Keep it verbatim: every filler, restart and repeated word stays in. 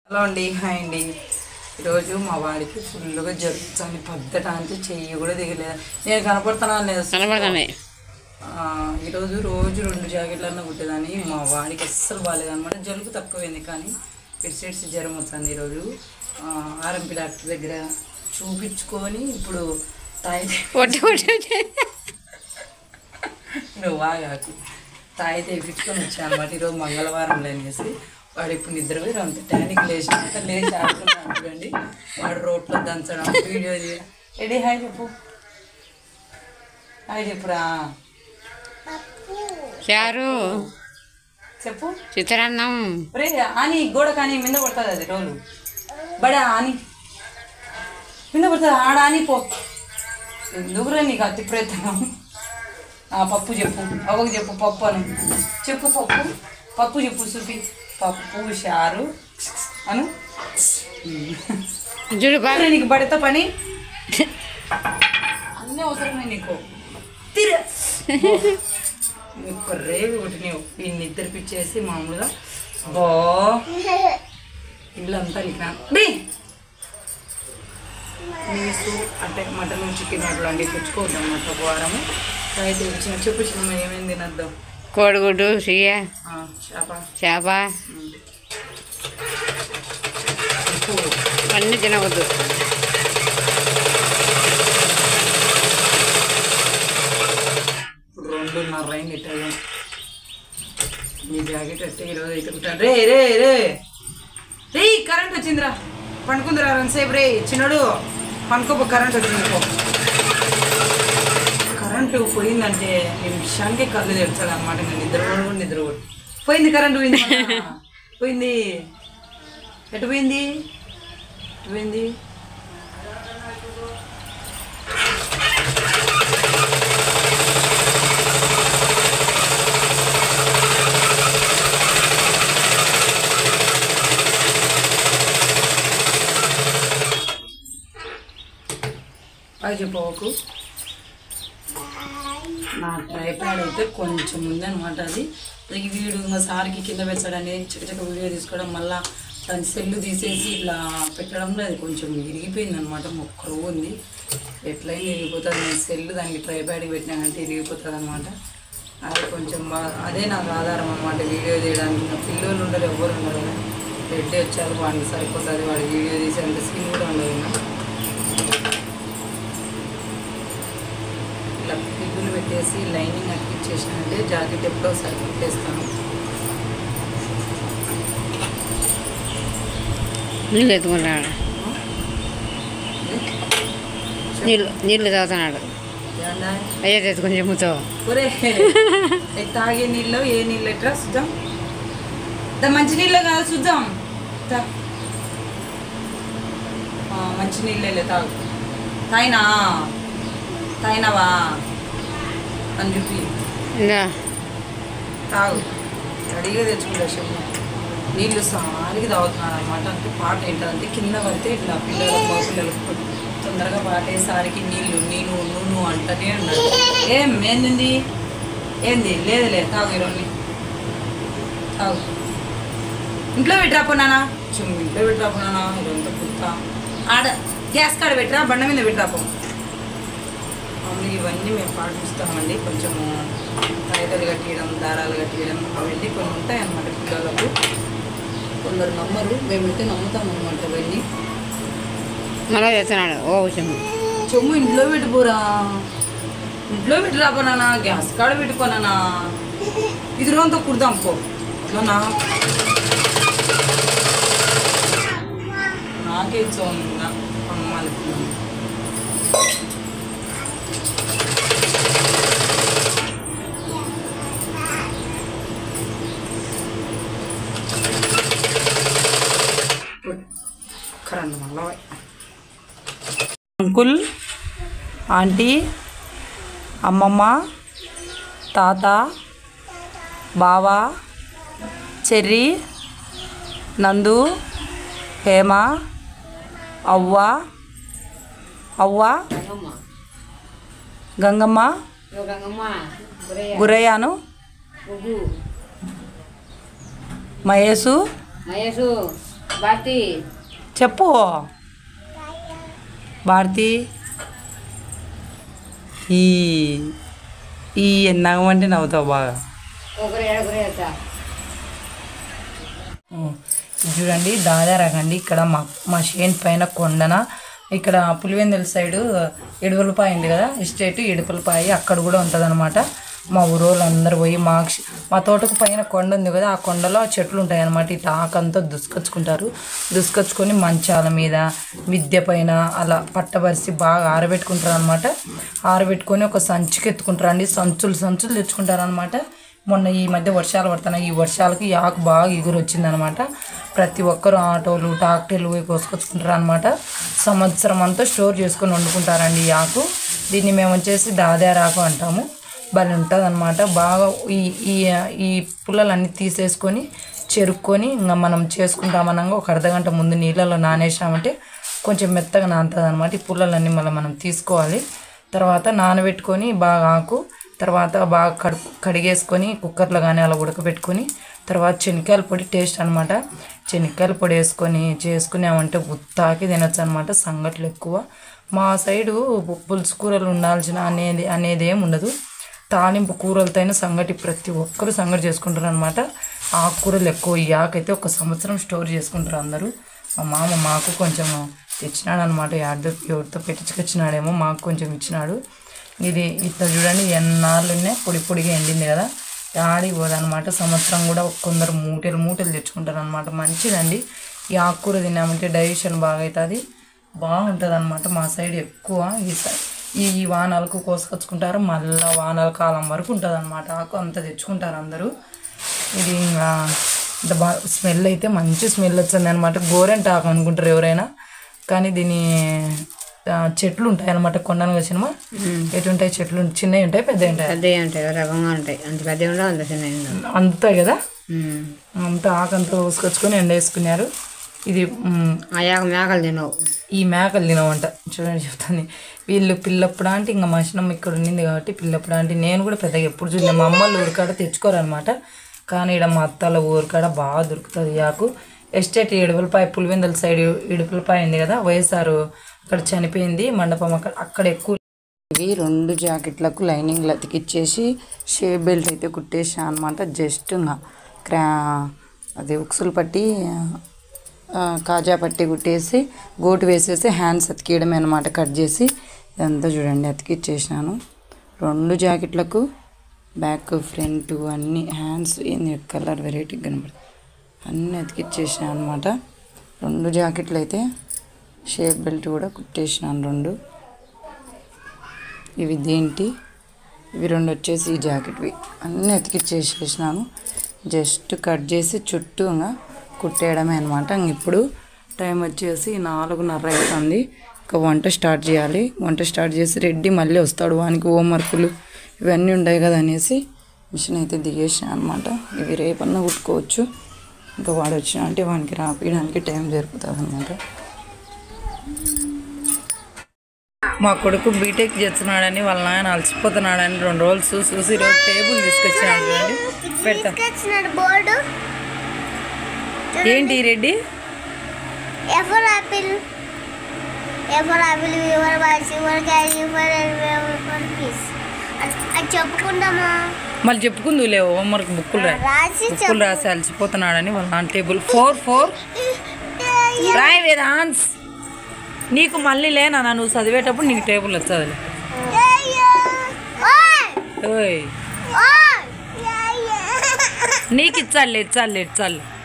Hello అండి, hi అండి. ఈరోజు మా వాడికి ఫుల్గా జరుగుతుంది. పద్దటానికి చెయ్యి కూడా దిగలేదు. నేను కనపడుతున్నా లేదు కనపడతానే. ఈరోజు రోజు రెండు జాకెట్లన్నా కుట్టేదాన్ని. మా వాడికి అస్సలు బాగాలేదు అనమాట. జలుబు తక్కువైంది కానీ పెస్టిసైడ్స్ జ్వరం వచ్చింది. ఈరోజు ఆర్ఎంపీ డాక్టర్ దగ్గర చూపించుకొని ఇప్పుడు తాయి నువ్వు బాగా తాయి తెప్పించుకొని వచ్చాను అనమాట. ఈరోజు మంగళవారం అనేసి వాడు ఇప్పుడు నిద్ర పోయి అంత టానిక్ లేచినాక లేచి ఆడుతున్నాడు చూడండి. వాడు రోడ్లో దంచడం వీడియో ఎడీ హాయ్ చెప్పు, హాయ్ చెప్పురా. చారు చెప్పు చిత్రాన్నం. రే అని గోడ కానీ మింద పడుతుంది. అది రోలు బడా అని మింద పడుతుంది. ఆడ అని పో. ఎందుకురా నీకు అతి ప్రయత్నం. పప్పు చెప్పు, అవకు చెప్పు పప్పు అని చెప్పు. పప్పు పప్పు చెప్పు చూపి. పప్పు చారు అను. చూడు బాగా నీకు పడితే పని అన్నీ అవసరమే నీకు. తిర నీకు రేవి ఒకటి నీవు ఈ నిద్ర పిచ్చేసి మామూలుగా బా ఇల్లంతా ఇక నీసు అంటే మటన్ చికెన్ అట్లాంటివి తెచ్చుకోవద్దు అన్నమాట. ఒక వారము అయితే వచ్చిన చెప్పు చిన్న ఏమేమి తినద్దాం. కోడిగుడ్డు, సియ్య, చేప చేప అన్నీ తినవద్దు. ఇప్పుడు రెండున్నర అయింది. ఇట్లా నీ జాకెట్ అయితే ఈరోజు అయితే ఉంటాను. రే రే రే రే కరెంట్ వచ్చిందిరా, పండుకుందిరా రెండుసేపు. రే చిన్నడు పండుకోపో, కరెంట్ వచ్చింది. కరెంటు పోయిందంటే నిమిషానికి కళ్ళు తెచ్చాడు అనమాట. నేను నిద్ర కూడా నిద్ర కూడా పోయింది. కరెంటు పోయింది పోయింది. ఎటు పోయింది ఎటు పోయింది అది చెప్పవకు. నా ట్రైప్యాడ్ అయితే కొంచెం ఉందనమాట. అది అది వీడు మా సార్కి కింద పెట్టాడని చక్కచక్క వీడియో తీసుకోవడం, మళ్ళీ దాని సెల్లు తీసేసి ఇట్లా పెట్టడంలో అది కొంచెం ఇరిగిపోయింది అనమాట. మొక్కరు ఉంది, ఎట్లయినా ఇరిగిపోతుంది. నేను సెల్లు దానికి ట్రైప్యాడ్కి పెట్టినానంటే ఇరిగిపోతుంది అనమాట. అది కొంచెం బాగా అదే నాకు ఆధారం అనమాట వీడియో తీయడానికి. నా పిల్లలు ఉండరు, ఎవ్వరు ఉండరు. రెడ్డి వచ్చారు, వాడికి సరిపోతుంది. వాడి వీడియో తీసే అంత స్కిన్ కూడా ఉండదు. ఇలా పిగ్గులు పెట్టేసి లైనింగ్ అతికిచ్చేసానంటే జాకెట్ ఎప్పుడో ఒకసారి కుట్టేస్తాను. నీళ్ళు ఎత్తుకుంటాడు, నీళ్ళు నీళ్ళు తాగుతున్నాడు. అయ్యే తెచ్చుకొని చెమ్ముతో ఒరే తాగే నీళ్ళు ఏ నీళ్ళు ఎట్రా చూద్దాం. దా మంచి నీళ్ళు కాదు చూద్దాం. మంచి నీళ్ళే తాగు. తాయినా తాయినావా అని చెప్పి తాగు. రెడీగా తెచ్చుకుంటా చెమ్ము. నీళ్ళు సారికి తాగుతున్నాడు అనమాట. అంటే పాట ఏంటంటే కింద పడితే ఇట్లా పిల్లలు మా పిల్లలకు తొందరగా పాటేసరికి నీళ్ళు నేను నువ్వు అంటనే ఉన్నాడు. ఏం ఏంది ఏంది లేదు లేదు తాగు. ఈరోజు తాగు. ఇంట్లో పెట్టరాపోనానా చెమ్ము, ఇంట్లో పెట్టరాపోనానా. ఇదంతా కుర్తా ఆడ గ్యాస్ కాడ పెట్టరా, బండ మీద పెట్టరాపో. ఇవన్నీ మేము పాటిస్తామండి. కొంచెము కాగితాలు కట్టియడం, దారాలు కట్టియడం అవన్నీ కొన్ని ఉంటాయి అన్నమాట. పిల్లలకు కొందరు నమ్మరు, మేమైతే నమ్ముతాం అనమాట. అవన్నీ మళ్ళీ చేస్తున్నాడు. ఓ చెమ్ము చెమ్ము ఇంట్లో పెట్టుకోరా, ఇంట్లో పెట్టి రాపోనా, గ్యాస్ కాడ పెట్టుకోనా. ఇది రోజంతా కుడదాం పో. అట్లా నాకే ఇచ్చా అమ్మాలి. అంకుల్, ఆంటీ, అమ్మమ్మ, తాత, బావ, చెర్రి, నందు, హేమ, అవ్వ అవ్వ గంగమ్మ, గురయ్యాను, మహేసు, మహేసు, భారతి చెప్పు భారతి. ఈ ఈ నవ్వమంటే నవ్వుతావు బాగా. చూడండి దాదారాకండి ఇక్కడ మా మా షేన్ పైన కొండన ఇక్కడ పులివెందుల సైడు ఎడుపులపాయ ఉంది కదా ఎస్టేట్ ఎడుపులపాయ అక్కడ కూడా ఉంటుంది అనమాట. మా ఊరోళ్ళు అందరు పోయి మా మా తోటకు పైన కొండ ఉంది కదా ఆ కొండలో చెట్లు ఉంటాయి అనమాట. ఇట్లా ఆకంతా దుసుకొచ్చుకుంటారు. దుసుకొచ్చుకొని మంచాల మీద మిద్దె పైన అలా పట్టబరిసి బాగా ఆరబెట్టుకుంటారు అనమాట. ఆరబెట్టుకొని ఒక సంచికి ఎత్తుకుంటారు అండి. సంచులు సంచులు తెచ్చుకుంటారు అనమాట. మొన్న ఈ మధ్య వర్షాలు పడుతున్నాయి. ఈ వర్షాలకి ఈ ఆకు బాగా ఎగురు వచ్చిందనమాట. ప్రతి ఒక్కరు ఆటోలు ట్రాక్టర్లు కోసుకొచ్చుకుంటారు అనమాట. సంవత్సరం అంతా స్టోర్ చేసుకొని వండుకుంటారండి ఈ ఆకు. దీన్ని మేము వచ్చేసి దాదారాకు అంటాము. భలే ఉంటుంది అనమాట. బాగా ఈ ఈ ఈ పుల్లలన్నీ తీసేసుకొని చెరుక్కొని ఇంకా మనం చేసుకుంటామనగా ఒక అర్ధగంట ముందు నీళ్ళలో నానేసామంటే కొంచెం మెత్తగా నానుతుంది అనమాట. ఈ పుల్లలన్నీ మళ్ళీ మనం తీసుకోవాలి. తర్వాత నానబెట్టుకొని బాగా ఆకు తర్వాత బాగా కడు కడిగేసుకొని కుక్కర్లో కానీ అలా ఉడకబెట్టుకొని తర్వాత శనక్కాయల పొడి టేస్ట్ అనమాట. శనక్కాయల పొడి వేసుకొని చేసుకున్నామంటే ఉత్తాకి తినొచ్చు అనమాట. సంగట్లు ఎక్కువ మా సైడు పులుసు కూరలు ఉండాల్సిన అనేది అనేది ఏమి ఉండదు. తాలింపు కూరలతోనే సంగటి ప్రతి ఒక్కరు సంగటి చేసుకుంటారు అనమాట. ఆకుకూరలు ఎక్కువ. ఈ ఆకైతే ఒక సంవత్సరం స్టోర్ చేసుకుంటారు అందరూ. మా మామ మాకు కొంచెం తెచ్చినాడు అనమాట. ఎవరితో ఎవరితో పెట్టించుకొచ్చినాడేమో మాకు కొంచెం ఇచ్చినాడు. ఇది ఇట్లా చూడండి ఎన్నాళ్ళునే పొడి పొడిగా ఎండింది కదా ఆడి పోదనమాట. సంవత్సరం కూడా కొందరు మూటలు మూటలు తెచ్చుకుంటారు అనమాట. మంచిదండి ఈ ఆకుకూర తిన్నామంటే డైజెషన్ బాగా అవుతుంది. బాగుంటుంది అనమాట. మా సైడ్ ఎక్కువ ఈ ఈ ఈ వానాలకు కోసుకొచ్చుకుంటారు. మళ్ళీ వానాల కాలం వరకు ఉంటుంది అనమాట. ఆకు అంతా తెచ్చుకుంటారు అందరూ. ఇది ఇంకా ఇంత బాగా స్మెల్ అయితే మంచి స్మెల్ వచ్చింది అనమాట. గోరెంట ఆకు అనుకుంటారు ఎవరైనా కానీ దీని చెట్లు ఉంటాయి అనమాట. కొండను సినిమా ఎటు ఉంటాయి చెట్లు చిన్నవి ఉంటాయి పెద్దవి ఉంటాయి పెద్దవి ఉంటాయి రకంగా ఉంటాయి. అంత పెద్దవి ఉండవు అంత చిన్నవి అంతా కదా. అంతా ఆకంతా కోసుకొచ్చుకొని ఎండ వేసుకున్నారు. ఇది ఆయాక మేకలు తినవు. ఈ మేకలు తినవంట. చూడండి చెప్తాను. వీళ్ళు పిల్లప్పుడు అంటే ఇంకా మషనం ఇక్కడ ఉండింది కాబట్టి పిల్లప్పుడు అంటే నేను కూడా పెద్దగా ఎప్పుడు చూడలే. మా అమ్మ వాళ్ళు ఊరికాడ తెచ్చుకోరనమాట. కానీ ఇక్కడ మా అత్తల ఊరికాడ బాగా దొరుకుతుంది ఈ ఆకు. ఎస్టేట్ ఎడుపులపాయ పులివెందుల సైడ్ ఎడుపులపాయ ఉంది కదా వైఎస్ఆర్ అక్కడ చనిపోయింది మండపం అక్కడ అక్కడ ఎక్కువ. ఇవి రెండు జాకెట్లకు లైనింగ్లు అతికిచ్చేసి షేప్ బెల్ట్ అయితే కుట్టేసా అనమాట. జస్ట్ ఇంకా క్రా అది ఉక్సులు పట్టి కాజా పట్టి కుట్టేసి గోటు వేసేసి హ్యాండ్స్ అతికేయడమే అనమాట. కట్ చేసి ఇదంతా చూడండి అతికిచ్చేసినాను. రెండు జాకెట్లకు బ్యాక్ ఫ్రంట్ అన్నీ హ్యాండ్స్ ఏంది కలర్ వెరైటీగా కనబడుతుంది అన్నీ అతికిచ్చేసినాను అనమాట. రెండు జాకెట్లు అయితే షేప్ బెల్ట్ కూడా కుట్టేసినాను రెండు. ఇవి దేంటి ఇవి రెండు వచ్చేసి ఈ జాకెట్వి అన్నీ అతికిచ్చేసేసినాను. జస్ట్ కట్ చేసి చుట్టూగా కుట్టేయడమే అనమాట. ఇప్పుడు టైం వచ్చేసి నాలుగున్నర అవుతుంది. ఇంకా వంట స్టార్ట్ చేయాలి. వంట స్టార్ట్ చేసి రెడ్డి మళ్ళీ వస్తాడు. వానికి హోంవర్క్లు ఇవన్నీ ఉంటాయి కదా అనేసి మిషన్ అయితే దిగేసిన అనమాట. ఇవి రేపన్నా కుట్టుకోవచ్చు. ఇంకా వాడు వచ్చిన అంటే వానికి రాపియడానికి టైం జరుపుతుంది అనమాట. మా కొడుకు బీటెక్ చేస్తున్నాడని వాళ్ళ నాయన అలసిపోతున్నాడని రెండు రోజులు చూసి చూసి రోజు టేబుల్ తీసుకొచ్చినాడు. చూడండి పెడతా. ఏంటి రెడ్డి చెప్పుకుంటామా మళ్ళీ చెప్పుకుందు లేవు హోంవర్క్ బుక్కులు రాసి బుక్కులు రాసి అలసిపోతున్నాడని వాళ్ళ నాన్న టేబుల్ ఫోర్ ఫోర్ రాయ్ వేదాన్స్ నీకు మళ్ళీ లేనా నువ్వు చదివేటప్పుడు నీకు టేబుల్ వచ్చేది. నీకు ఇచ్చాలే ఇచ్చాలే ఇచ్చాలి